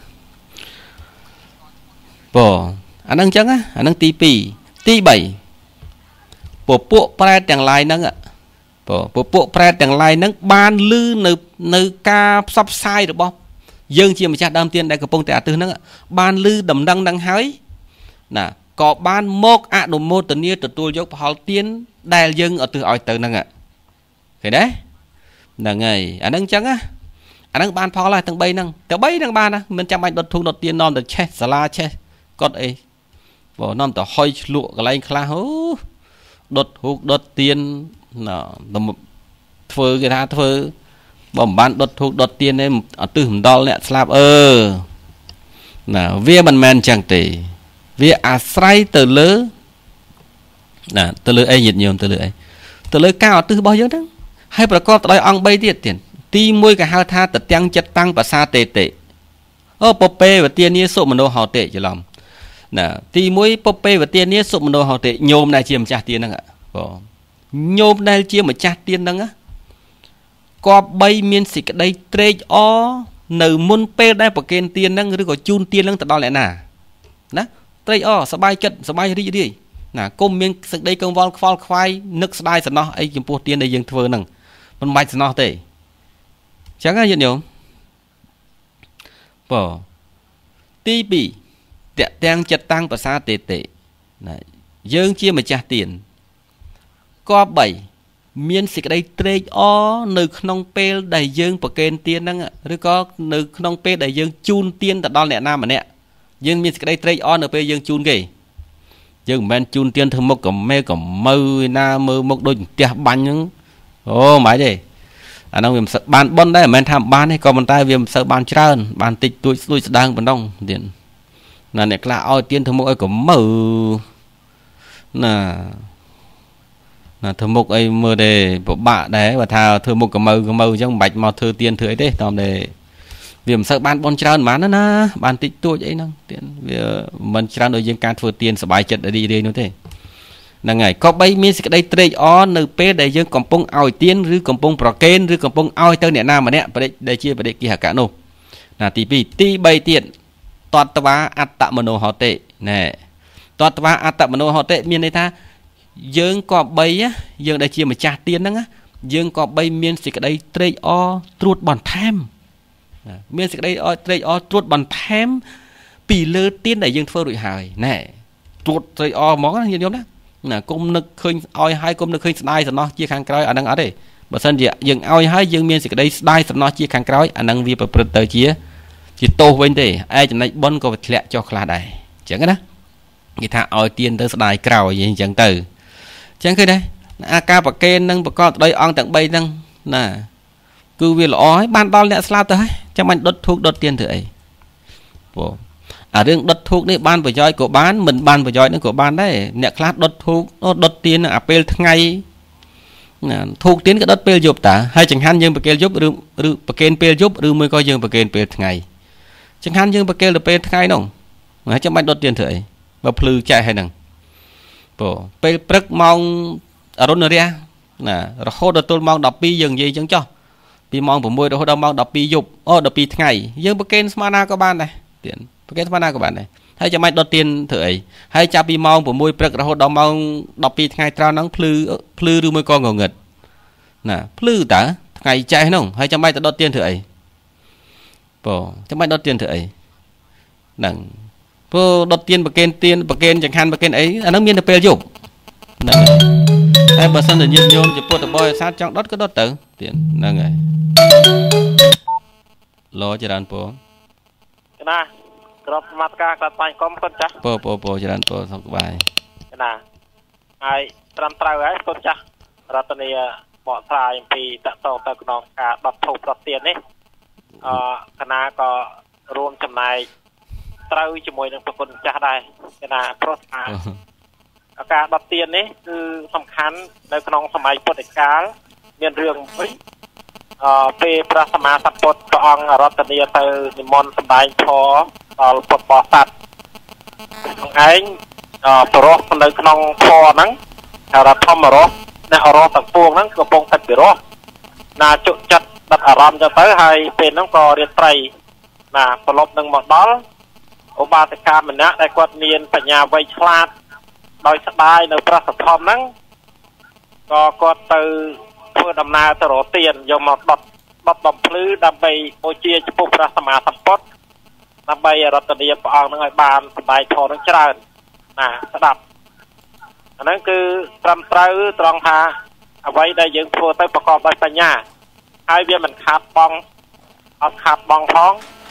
បើអាហ្នឹងអញ្ចឹងអាហ្នឹងទីពីរទីបីពពួកប្រែតទាំងឡាយហ្នឹងពពួកប្រែតទាំងឡាយហ្នឹងបានលឺនៅនៅការផ្សព្វផ្សាយរបស់យើងជាម្ចាស់ដើមទានដែលកំពុងតែអាទិសហ្នឹងបានលឺដំណឹងហ្នឹងហើយណាក៏បានមកអនុមោទនាទទួលយកផលទានដែលយើងឧទ្ទិសឲ្យទៅហ្នឹងឃើញទេហ្នឹងហើយអាហ្នឹងអញ្ចឹងណាអាហ្នឹងបានផលហើយទាំងបីហ្នឹងទាំងបីហ្នឹងបានណាមិនចាំបាច់ដុតធូបដុតទាននាំទៅឆេះសាលាឆេះកត់អីបើនាំទៅហុយឆ្លក់កន្លែងខ្លះអូដុតធូបដុតទានណាធ្វើគេថាធ្វើបើមិនបានដុតធូបដុតទានទេឧទ្ទិសមិនដល់អ្នកស្លាប់អឺណាវាមិនមែនអញ្ចឹងទេវាអាស្រ័យទៅលើណាទៅលើអីញាតិញោមទៅលើអីទៅលើការឧទ្ទិសរបស់យើងហ្នឹងហើយប្រកបដោយអង្គបីទៀតទៀតទីមួយគេហៅថាតទាំងចិត្តតាំងភាសាតេតេអូពពេវទានាសុមនោហោតេច្រឡំណាទីមួយពពេវទានាសុមនោហោតេញោមដែលជាម្ចាស់ទានហ្នឹងបងញោមដែលជាម្ចាស់ទានហ្នឹងគប្បីមានសេចក្តីត្រេកអរនៅមុនពេលដែលប្រគេនទានហ្នឹងឬក៏ជូនទានហ្នឹងទៅដល់អ្នកណាណាត្រេកអរសប្បាយចិត្តសប្បាយរីករាយណាគុំមានសេចក្តីកង្វល់ខ្វល់ខ្វាយនឹកស្ដាយសំណោះអីចំពោះទានដែលយើងធ្វើហ្នឹងមិនបាច់សំណោះទេអញ្ចឹងណាញាតិញោមបងទីពីរតទាំងចិត្តតាំងភាសាតេតេណាយើងជាម្ចាស់ទានគប្បីមានសេចក្តីត្រេកអរនៅក្នុងពេលដែលយើងប្រគេនទានហ្នឹងឬក៏នៅក្នុងពេលដែលយើងជូនទានទៅដល់អ្នកណាម្នាក់យើងមានសេចក្តីត្រេកអរនៅពេលយើងជូនគេយើងមិនមែនជូនទានធ្វើមុខកមេកមើណាមើមុខដូចផ្ទះបាញ់ហ្នឹងអូមិនទេអាហ្នឹងវាមិនបានប៉ុនដែរមិនមែនថាបានទេក៏ប៉ុន្តែវាមិនសូវបានច្រើនបានតិចតួចស្ទួយស្ដើងប៉ុណ្ណឹងទៀតណាអ្នកខ្លះឲ្យទានធ្វើមុខឲ្យកមើណាណាធ្វើមុខអីមើលទេពិបាកដែរបើថាធ្វើមុខកមើកមើអញ្ចឹងមិនបាច់មកធ្វើទៀនធ្វើអីទេតាមតែវាមិនសូវបានបនច្រើនហ្មងណាបានតិចតួចអីហ្នឹងទៀនវាមិនច្រើនដូចយើងការធ្វើទៀនសบายចិត្តរីករាយនោះទេហ្នឹងហើយក៏បីមានសេចក្តីត្រេកអរនៅពេលដែលយើងកំពុងឲ្យទៀនឬកំពុងប្រគេនឬកំពុងឲ្យទៅអ្នកណាម្នាក់ដែលជាបដិគិហកៈនោះណាទីពីរទីបីទៀតតតវាអត្តមនោហោតេណែតតវាអត្តមនោហោតេមានន័យថាយើងក៏បីយើងដែលជាម្ចាស់ទានហ្នឹងយើងក៏បីមានសេចក្តីត្រេកអរត្រួតបន្ថែមមានសេចក្តីអរត្រេកអរត្រួតបន្ថែមពីលើទានដែលយើងធ្វើរួចហើយណែត្រួតត្រេកអរហ្មងណាញាតិញោមណាណាគុំនឹកឃើញឲ្យហើយគុំនឹកឃើញស្ដាយសំណោះជាខាងក្រោយអាហ្នឹងអត់ទេបើសិនជាយើងឲ្យហើយយើងមានសេចក្តីស្ដាយសំណោះជាខាងក្រោយអាហ្នឹងវាប្រព្រឹត្តទៅជាជាទោសវិញទេឯចំណុចបុណ្យក៏វាធ្លាក់ចុះខ្លះដែរអញ្ចឹងណាគេថាឲ្យទានទៅស្ដាយក្រោយអញ្ចឹងទៅអញ្ចឹងឃើញដែរអាការប្រគេននឹងប្រកបដោយអង្គទាំងបីហ្នឹងណាគឺវាល្អហើយបានដល់អ្នកស្លាប់ទៅហើយចាំបាច់ដុតធូបដុតទៀនធ្វើអីព្រោះអារឿងដុតធូបនេះបានប្រយោជន៍ក៏បានមិនបានប្រយោជន៍នឹងក៏បានដែរអ្នកខ្លះដុតធូបដុតទៀនអាពេលថ្ងៃណាធូបទៀនក៏ដុតពេលយប់តាហើយចង្ហាន់យើងប្រគេនយប់ឬឬប្រគេនពេលយប់ឬមួយក៏យើងប្រគេនពេលថ្ងៃចង្ហាន់យើងប្រគេនទៅពេលថ្ងៃនោះហើយចាំបាច់ដុតទៀនធ្វើអីបើភ្លឺចែកហើយហ្នឹងព្រោះពេលព្រឹកម៉ោងអរុណរះណារហូតដល់ទល់ម៉ោងដប់ពីរយើងនិយាយអញ្ចឹងចុះពីម៉ោងប្រាំមួយរហូតដល់ម៉ោងដប់ពីរយប់អូដប់ពីរថ្ងៃយើងប្រគេនស្មើណាក៏បានដែរទៀនប្រគេនស្មើណាក៏បានដែរហើយចាំបាច់ដុតទៀនធ្វើអីហើយចាប់ពីម៉ោងប្រាំមួយព្រឹករហូតដល់ម៉ោងដប់ពីរថ្ងៃត្រង់ហ្នឹងភ្លឺភ្លឺឬមួយក៏ងងឹតណាភ្លឺតើថ្ងៃចេះហ្នឹងហើយចាំបាច់ទៅដុតទៀនធ្វើអីព្រោះចាំបាច់ដុតទៀនធ្វើអីហ្នឹងព្រោះដុតទៀនប្រគេនទៀនប្រគេនចង្ហាន់ប្រគេនអីអាហ្នឹងមានតែពេលយប់ហ្នឹងហើយតែបើសិនតែញាតិញោមជាពុទ្ធបរិស័ទចង់ដុតក៏ដុតទៅទៀនហ្នឹងហើយលោចរានពូណាក្របសមត្ថការក្រាបថ្វាយគុំគុណចាស់ពូពូពូចរានពូសុខសប្បាយណាហើយត្រឹមត្រូវហើយគុណចាស់រតនីបកស្រាយអំពីតកតទៅក្នុងការដុតធូបដុតទៀននេះអគណៈក៏រួមចំណែកត្រូវជាមួយនឹងប្រគុណចាស់ដែរគេណាព្រោះថាការដុតទៀននេះគឺសំខាន់នៅក្នុងសម័យពុទ្ធកាលមានរឿងវិញអឺពេលព្រះសម្មាសម្ពុទ្ធព្រះអង្គរតនាទៅនិមន្តសម្ដែងធម៌ដល់ពុទ្ធបរិស័ទក្នុងឯងអឺបរោះនៅក្នុងធម៌ហ្នឹងហៅថាធម្មរោះអ្នកអរោះទាំងពួងហ្នឹងកំពុងតែពិរោះណាជក់ចិត្តដិតអារម្មណ៍ទៅទៅហើយពេលហ្នឹងក៏រាត្រីណាប្រឡប់នឹងមកដល់ឧបាសិកាម្នាក់ដែលគាត់មានបញ្ញាវៃឆ្លាតដោយស្ដាយនៅព្រះសទ្ធំហ្នឹងក៏គាត់ទៅធ្វើដំណើរទៅរកទៀនយកមកដុតដុតបំភ្លឺដើម្បីបូជាចំពោះព្រះសម្មាសម្ពុទ្ធដើម្បីរតនាព្រះអង្គនឹងឲ្យបានសម្ដែងធម៌នឹងច្រើនណាស្ដាប់អាហ្នឹងគឺត្រឹមត្រូវត្រង់ថាអ្វីដែលយើងធ្វើទៅប្រកបដោយបញ្ញាហើយវាមិនខាតបង់អត់ខាតបង់ផង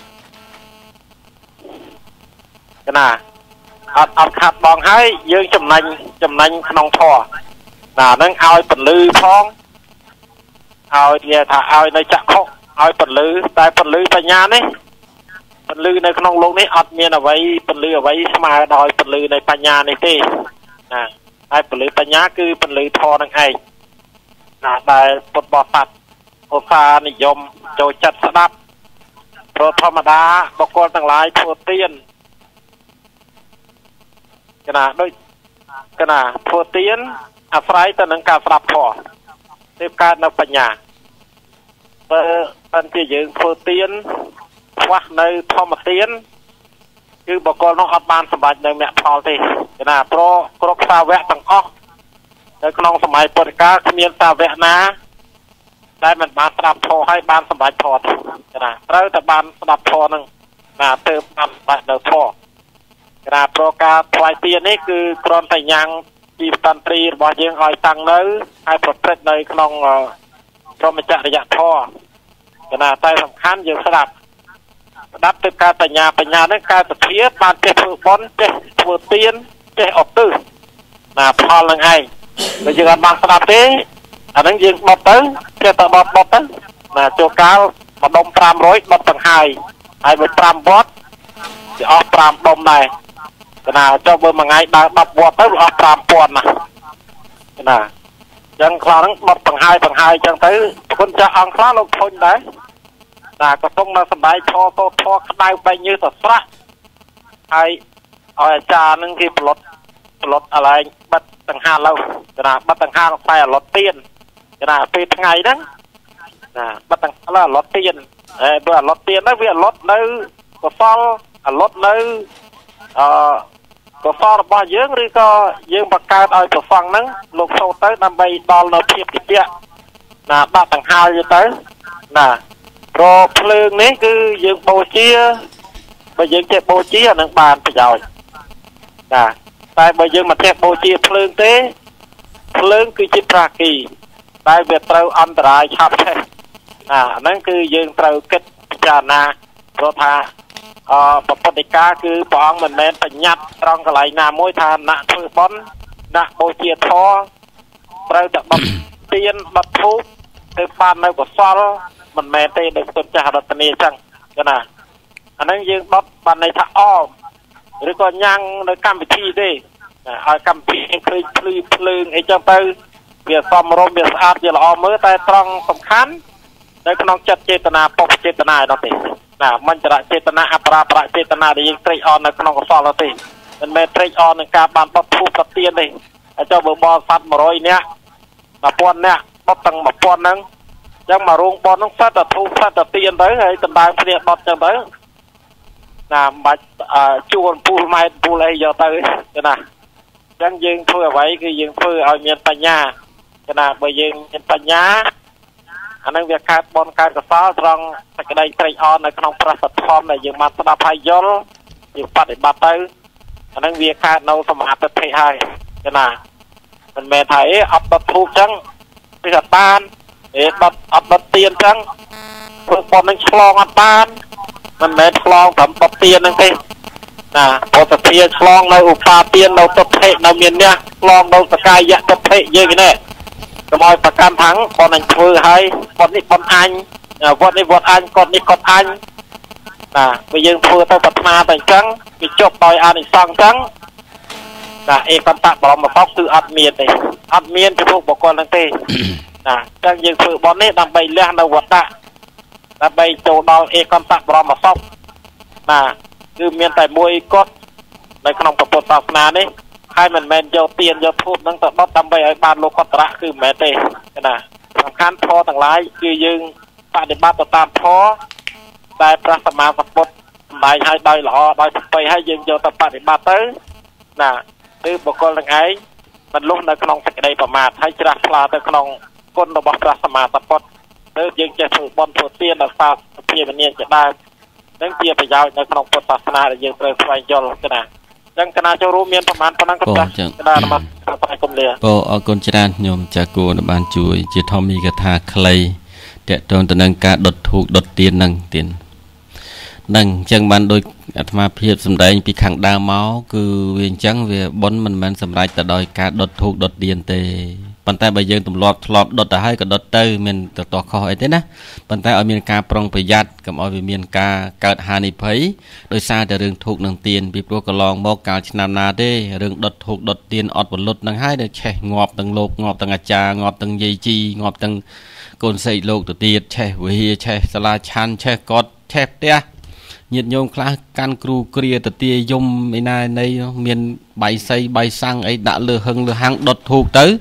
ណាអត់អត់ខាតបង់ហើយយើងចំណេញចំណេញក្នុងធម៌ណាហ្នឹងឲ្យពលឺផងឲ្យនិយាយថាឲ្យនៅចក្ខុឲ្យពលឺតែពលឺបញ្ញានេះពលឺនៅក្នុងโลกនេះអត់មានអ្វីពលឺអ្វីស្មើដោយពលឺនៃបញ្ញានេះទេណាហើយពលឺបញ្ញាគឺពលឺធម៌នឹងឯងណាដែលពុទ្ធបរិស័ទឧស្សាហ៍និយមចូលចិត្តស្ដាប់ព្រោះធម្មតាបុគ្គលទាំងឡាយធ្វើទានកណាដូចកណាធ្វើទានអាស្រ័យទៅនឹងការស្ដាប់ធម៌ទើបកើតនៅបញ្ញាបើអន្តជាយើងធ្វើទានខ្វះនៅធម្មទានគឺបុគ្គលនោះអត់បានសម្រេចនៅមគ្គផលទេកណាព្រោះគ្រប់សាវកទាំងអស់នៅក្នុងសម័យពុទ្ធកាលគ្មានសាវកណាដែលមិនបានស្ដាប់ធម៌ហើយបានសម្រេចធម៌កណាត្រូវតែបានស្ដាប់ធម៌នឹងណាទើបបានសម្រេចនៅធម៌កណាព្រោះការថ្វាយទាននេះគឺគ្រាន់តែញ៉ាំងជីវតន្ត្រីរបស់យើងឲ្យតាំងនៅហើយប្រព្រឹត្តនៅក្នុងព្រមចរិយធម៌កណាតែសំខាន់យើងស្ដាប់ស្ដាប់ទៅការបញ្ញាបញ្ញានេះការសទ្ធាបានចេះធ្វើបុណ្យចេះធ្វើទានចេះអត់ទិសណាផលនឹងឯងបើយើងអត់បានស្ដាប់ទេអាហ្នឹងយើងដុតទៅចេះតែដុតដុតទៅណាចូលកាលម្ដុំប្រាំរយដុតទាំងហើយហើយបើប្រាំវត្តវាអស់ប្រាំដុំដែរកណាចុះបើមួយថ្ងៃដើរដប់វត្តទៅវាអស់ប្រាំពាន់ណាកណាអញ្ចឹងខ្លះហ្នឹងដុតទាំងហើយទាំងហើយអញ្ចឹងទៅគុណចាស់អង្គខ្លះលោកធុញដែរណាក៏ต้องនៅសម្ដែងធម៌តធម៌ក្តៅបែកញើសស្រះហើយឲ្យអាចារ្យនឹងគេប្លុតប្លុតអលែងបិទដង្ហាលើកណាបិទដង្ហាខ្សែអលត់ទៀនកណាពេលថ្ងៃហ្នឹងណាបិទដង្ហាអលត់ទៀនហើយបើអលត់ទៀនហ្នឹងវាអលត់នៅកសលអលត់នៅអឺកសលរបស់យើងឬក៏យើងបង្កើតឲ្យប្រសងហ្នឹងលោកចូលទៅដើម្បីដល់នៅភាពតិចណាដាក់ដង្ហាយទៅណាព្រោះភ្លើងនេះគឺយើងបូជាបើយើងចេះបូជាអានឹងបានប្រយោជន៍ណាតែបើយើងមិនចេះបូជាភ្លើងទេភ្លើងគឺជាប្រាគីតែវាត្រូវអន្តរាយឆាប់ឆេះណាអាហ្នឹងគឺយើងត្រូវគិតពិចារណាព្រោះថាអឺពុទ្ធដីកាគឺព្រះអង្គមិនមែនបញ្ញត្តិត្រង់កន្លែងណាមួយថាអ្នកធ្វើបុណ្យអ្នកបូជាធម៌ត្រូវតែបត់ទានបត់ធូបទៅបាននៅកុសលមិនមែនទេដោយគុណចាស់រតនាអញ្ចឹងគឺណាអាហ្នឹងយើងដុតបានន័យថាអមឬក៏ញ៉ាំងនៅកម្មវិធីទេឲ្យកម្មវិធីឃើញភ្លឺភ្លើងអីចឹងទៅវាសមរម្យវាស្អាតវាល្អមើលតែត្រង់សំខាន់នៅក្នុងចិត្តចេតនាពុបចេតនានោះទេណាមិនចរចេតនាអបរាប្រចេតនាដែលយើងត្រេកអរនៅក្នុងកុសលនោះទេមិនមែនត្រេកអរនឹងការបានដុតធូបប្រទានទេហើយចុះបើបរិស័ទមួយរយនាក់មួយពាន់នាក់ដុតទាំងមួយពាន់ហ្នឹងចឹងមករោងបនហ្នឹងសិតតែធូបសិតតែទៀនទៅហើយដណ្ដើមគ្នាដុតចឹងទៅណាមិនបាច់ជួលពូលម៉ែតពូលអីយកទៅទេណាចឹងយើងធ្វើអ្វីគឺយើងធ្វើឲ្យមានបញ្ញាទេណាបើយើងមានបញ្ញាអានឹងវាកើតបនកើតកសលត្រង់សេចក្តីត្រេកអរនៅក្នុងព្រះសទ្ធំដែលយើងបានស្ដាប់ហើយយល់យើងបប្រតិបត្តិទៅអានឹងវាកើតនៅសមាធិហើយទេណាមិនមែនថាអីអត់ដុតធូបចឹងវាអត់បានអេដុតអត់ដុតទៀនចឹងធ្វើបននឹងឆ្លងអត់បានមិនមែនឆ្លងត្រឹមដុតទៀនហ្នឹងទេណាពុទ្ធធាឆ្លងនៅឧបាទាននៅទុតិនៅមានអ្នកឆ្លងនៅសកាយៈទុតិយើងនេះកុំឲ្យប្រកាន់ថាងបនអញធ្វើហើយបននេះបនអញវត្តនេះវត្តអញកត់នេះកត់អញណាបើយើងធ្វើទៅប្រាថ្នាតែអញ្ចឹងវាចប់ដោយអានិសង្សអញ្ចឹងนะเอกตะบรมปอกคืออัดเมียนเลยอัดเมียนจะพวกบุคคลทั้งที่นะจังยังฝึกบอลนี้นำไปเลี้ยงในวัดตะนำไปโจดเอาเอกตะบรมปอกนะคือเมียนแต่มวยกดในขนมประปุตศาสนานี้ให้มันแมนโยเตียนโยทูบนั่งแต่ต้องทำไปไอ้บ้านโลกตระคือแม่เต้นะสำคัญพอต่างหลายคือยังปฏิบัติตามพอได้พระสมมาสัพพะได้ให้ได้หล่อได้ไปให้ยังโยตปฏิบัติเต้นะคือบุคคลทั้งไงมันลุกในขนมสักใดประมาทให้จราพลาในขนมก้นระบบพระสมมาสัพพะเออยังจะถูกบอลถูกเตียนในฟาเพียมันเนี่ยจะได้นั่งเตียไปยาวในขนมพุทธศาสนาได้ยังเปิดไฟยอลกันนะยังคณะเจ้ารู้เมียนประมาณปนังกับจ้ะคณะมาไปกลมเลียปออากนจรานโยมจากกูนบานจุยจะทอมีกระทาใครเดะตอนตะนังกาดดถูกดดเตียนนังเตียนนังจังบันโดยอาตมาเพียบสำได้ปีขังดาวเมาคือเวียงจังเวียบนมันมันสำได้แต่โดยการดดถูกดดเตียนเตปันแต่ใบยังตุ่มหลอดหลอดดดแต่ให้กับดดเตอร์มันต่อต่อคอยเต้นะปันแต่เอาเมียนกาปรองประหยัดกับเอาเมียนกาเกิดหานิภัยโดยซาแต่เรื่องถูกนังเตียนปีโปรกลองบอกการชนะนาเด้เรื่องดดถูกดดเตียนอดบนลดนังให้เด้แช่งอบตังโลกงอบตังอาจารย์งอบตังเยจีงอบตังโกนใส่โลกตัวเตียนแช่วิแช่สลาชันแช่กอดแช่เตี้ยnhiệt nhôm khá can cừu kia từ tia yom mấy nay đây miền bài xây bài sang ấy đã lừa hưng lừa hàng đột thuộc tới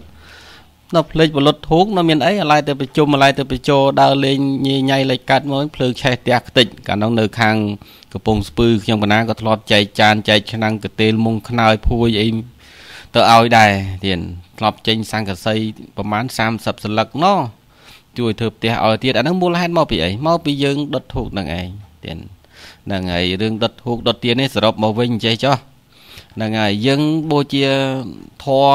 nó lên một lột thuốc nó miền ấy lại từ bị chôm lại từ bị cho đào lên nhảy nhảy lại cắt mới phơi che tiệt tịnh cả nó nở hàng cái bông spư trong cái ná có lọt chạy tràn chạy cho năng cái tên mông khơi phui em tờ ao đài tiền lọt trên sang cái xâyประมาณสามสิบสลักเนาะช่วยเถิบเตะเอาเตียอันนั้นมูลให้มาปีไอ้มาปียังดดถูกนั่งไงเตียนนั่งไงเรื่องดดถูกดดเตียนนี่สรุปมาวิ่งใจจ้ะนั่งไงยังโบเชียทอ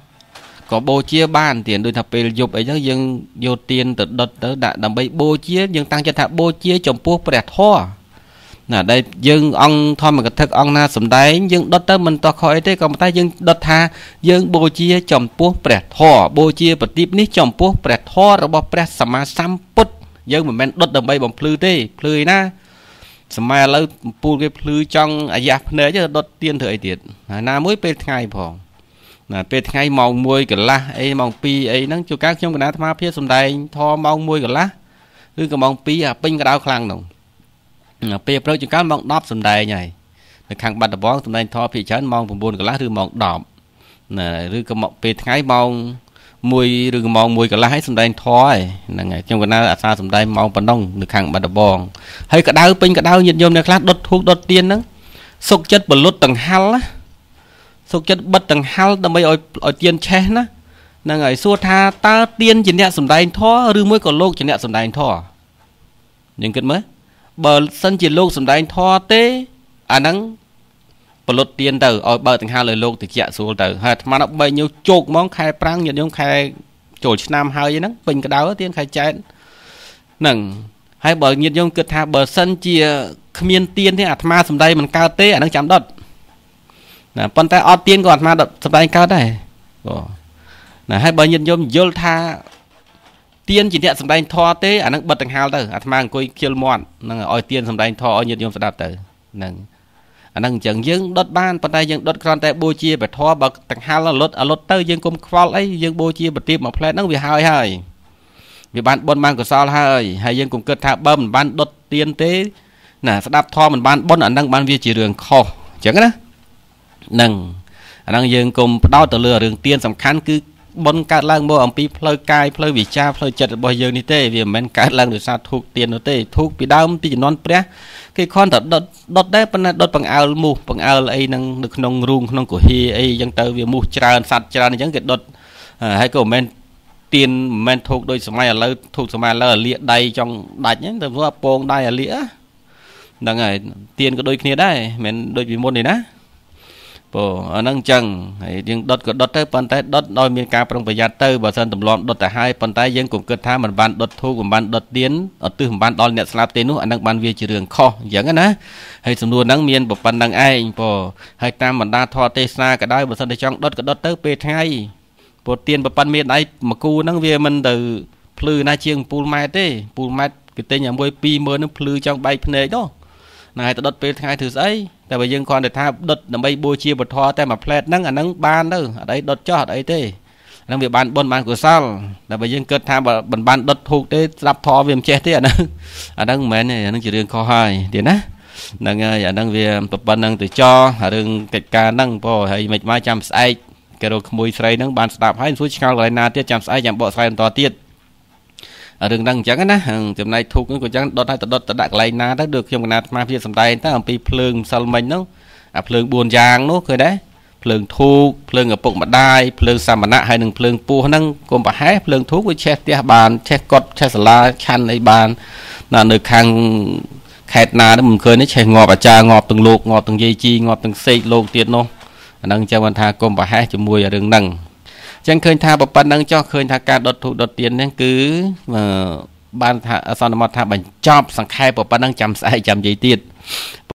có bố chia ban tiền đôi thập bê dục ấy chứ dân vô tiền từ đợt tới đã đầm bay bố chia dân tăng cho thap bố chia trong buộc bẹt thoa nè đây dân ông thôi mà cái thức ông na sầm đáy dân đợt tới mình to khỏi thế còn tay dân đợt tha dân bố chia trong buộc bẹt thoa bố chia bật tiếp ní trong buộc bẹt thoa rồi bọc bẹt sắm mà sắm put dân mình men đợt đầm bay bằng phư thế phư na sắm mà lấy pu cái phư trong à giáp nữa chứ đợt tiền thời tiền na mới pe ngày phò nèเป็ดไงมองมวยกันละไอ้มองปีไอ้นั่งจูการช่วงกันนะธรรมะเพียรสมได้ทอมองมวยกันละหรือก็มองปีอ่ะปิ้งกระดาวคลังหนุ่มเปรียบเทียบจูการมองดอบสมได้ไงในขังบัตรบ้องสมได้ทอพี่ฉันมองผมบุญกันละหรือมองดอบน่ะหรือก็มองเป็ดไงมองมวยหรือก็มองมวยกันละให้สมได้ทอยนั่นไงช่วงกันนะอาซาสมได้มองปนน้องในขังบัตรบ้องให้กระดาวปิ้งกระดาวยืนยมในคลาสดดทุกดดเตียนนั่งสุกจัดบรรลุต่างหัลสุกจัดบัดต่างหัลทำไมเอาเอาเตียนแช่นะนั่งไงสัวทาตาเตียนจีเนี่ยสมได้ท่อหรือไม่ก็โลกจีเนี่ยสมได้ท่อยังเกิดไหมเบอร์สันจีโลกสมได้ท่อเต้อันนั้นปลดเตียนเตอเอาเบอร์ต่างหัลเลยโลกติดเจาะสัวเตอหากมันเอาใบนิ้วโจกมองใครปรางอย่างนี้ใครโจดน้ำหายนั้นเป็นกระดาวเตียนใครแช่หนึ่งให้เบอร์ยืนยงเกิดทาเบอร์สันจีขมิ้นเตียนที่อาตมาสมได้มันกาเต้อันนั้นจำดดนะปนแต่ออเตียนก่อนมาดับสบายก้าวได้ก็นะให้บางยันยมโยลธาเตียนจีเนี่ยสบายทอเต้อันนั้นบัดต่างหากเตออาตมาคุยเคียวมอนนั่งออยเตียนสบายทอออยยันยมสดับเตอนั่งอันนั้นจังยังดดบ้านปนแต่ยังดดครอนแต่โบเชียแบบทอบักต่างหากแล้วลดลดเตอยังกลมควอลไอ้ยังโบเชียแบบตีบมาแพลนั่งวิหายให้วิบ้านบนบ้านก็ซอลให้ให้ยังกลมเกิดท่าเบิ่มบ้านดดเตียนเต้น่ะสดับทอมันบ้านบนอันนั้นบ้านวิจิเรืองคอจังนะนั่งอันนั้นยังกลมดาวตะเลือเรื่องเตียนสำคัญคือบนการล่างโมอัมพีเพลย์กายเพลย์วิชาเพลย์จัดบ่อยยังนี่เต้เวียนมันการล่างโดยสารทุกเตียนเต้ทุกปีดาวปีจะนอนเปรี้ยคือคอนตัดดดดดได้ปนดดปังเอามูปังเอาไอ้นั่งนึกนงรุงนงกุฮีไอ้ยังเตอเวียมูจานสัตว์จานยังเกิดดดให้ก็แมนเตียนแมนทุกโดยสมัยแล้วทุกสมัยแล้วเลี้ยได้จังได้เนี่ยแต่ว่าโป่งได้เลี้ยดังไงเตียนก็โดยគ្នាได้แมนโดยวิมลนี่นะโอ้อันนั้นจังยังดดก็ดดเตอร์ปันแต่ดดโดยมีการปรุงประหยัดเตอร์บางส่วนตำรวจดดแต่ให้ปันแต่ยังคงเกิดท่ามันบันดดทุกมันบันดดเตียนเอาตื้อมันบันดอลเนี่ยสลับเตนุอันนั้นบันเวียจีเรืองคออย่างนั้นนะให้สำนวนนั้นเมียนแบบปันดังไอ้พอให้ตามบรรดาทอเตสนาก็ได้บางส่วนที่จังดดก็ดดเตอร์เปย์ไงพอเตียนแบบปันเมียนไอ้มากูนั่งเวียมันเดือพลือนาเชียงปูไม้เต้ปูไม้กิเตยอย่างมวยปีเมื่อนั้นพลือจังใบเพเนยด้วยนายตดเปย์ไงถือไอ้แต่ว่ายังcòn để tha đột là mấy bùa chia bột thòแต่mà plate nâng à nâng ban đâu ở đây đột cho ở đây thế nâng việc ban bôn ban của sao là bây giờ cơ tham và bần ban đột thuộc thế lắp thò viêm chết thế à nâng à nâng mẹ này nâng chỉ đường kho hai tiền á nâng à nâng viêm tập ban nâng từ cho à đừng kịch ca nâng po hay mệt mai chăm say cái đồ mùi say nâng ban đạp hay suốt cao lại na tiết chăm say chăm bỏ say to tiết ở đường đăng chẳng á chấm này thuộc cái của chẳng đột hay đột đặt lại na đã được trong cái na phía sầm tay ta làm pi phượng sal mình nó à phượng buồn giang nóเคยđấyเพลิงทูกเพลิงกับปกมาได้เพลิงสามณะให้หนึ่งเพลิงปูนั่งกลมปะแฮเพลิงทุกวิเชสเตียบานเชสกดเชสลาชันในบานน่ะในคางแขกนาđó mìnhเคยนี่เชงอบอาจารย์งอบตึงโลกงอบตึงเยจีงอบตึงเซกโลกเตียนโนนั่งเจ้าวันทากลมปะแฮจมวยเรื่องนั่งจังเคยทาปปันนั่งจ่อเคยทาการดดถูกดดเตียนนั่นคือบ้านทาสอนมาทาบัญจอบสังไข่ปปันนั่งจำใส่จำเยตีด